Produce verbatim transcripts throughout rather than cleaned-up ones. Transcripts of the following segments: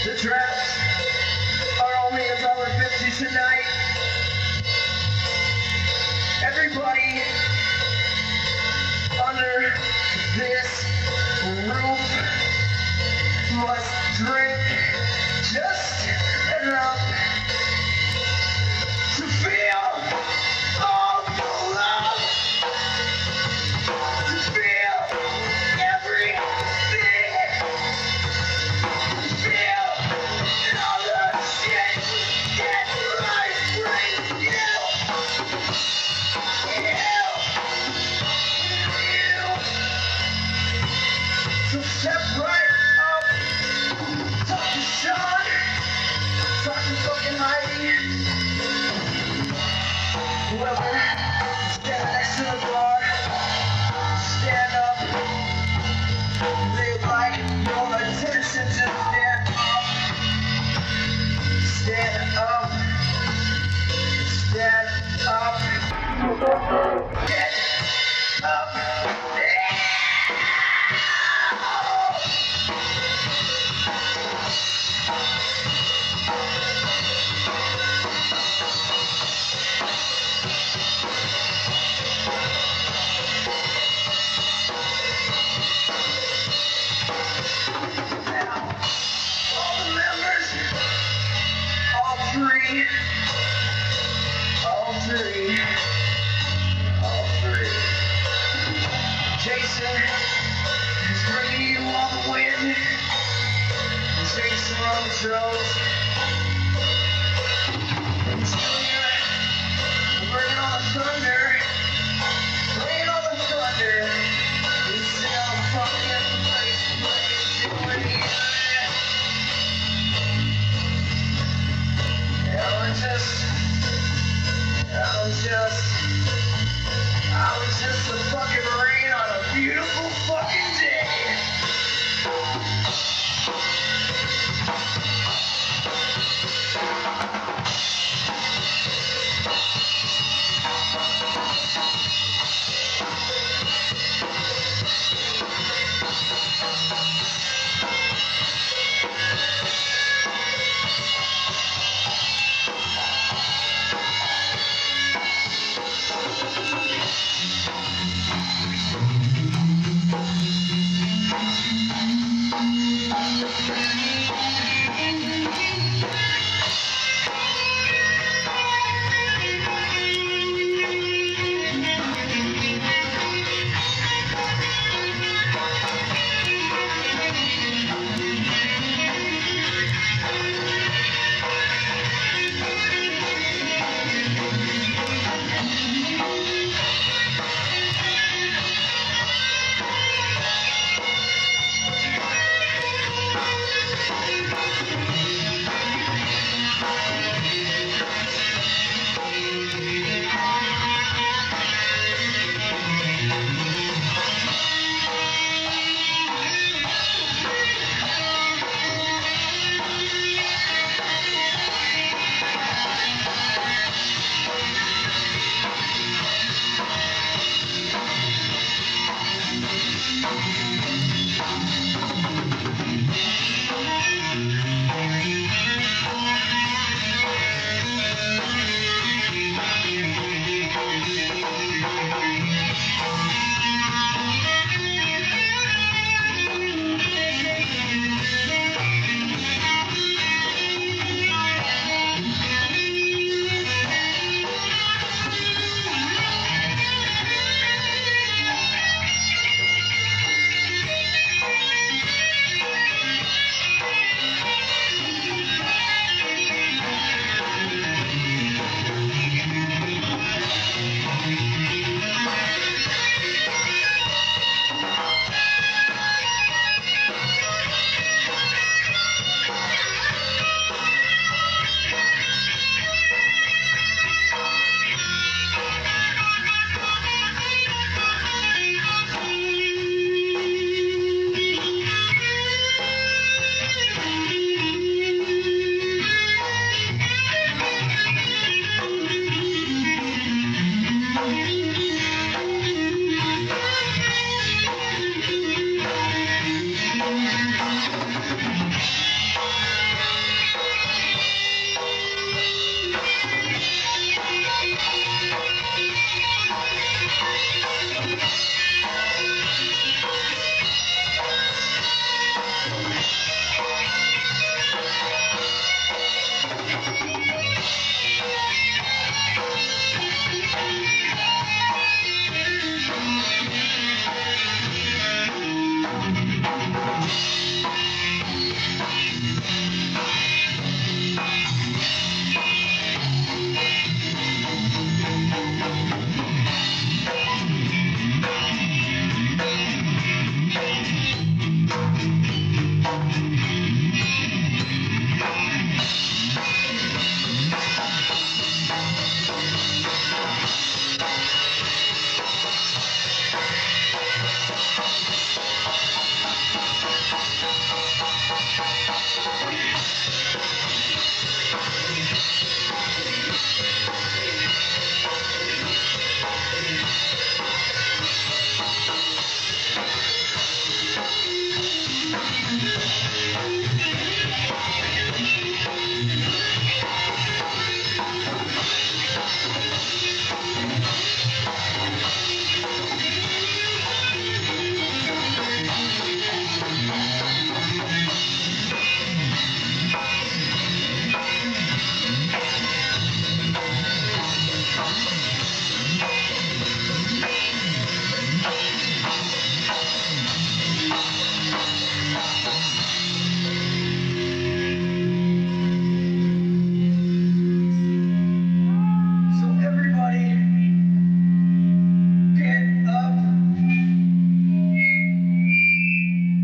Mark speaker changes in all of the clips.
Speaker 1: The drafts are only a dollar fifty tonight. Everybody under this roof must drink just enough to feel all the love, to feel everything, to feel all the shit that life brings you. You, you. So step right up, talk to Sean, talk to fucking Heidi, whoever, stand next to the bar, stand up, they'd like your attention to stand up, stand up, stand up, get up, Three, all three, all three. Jason is bringing you all the wind. Jason on the drums. And Junior, bringing all the thunder. Bringing all the thunder. This is how fucking place plays doing it. I was just, I was just, I was just a fucking rain on a beautiful fucking day.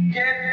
Speaker 1: Get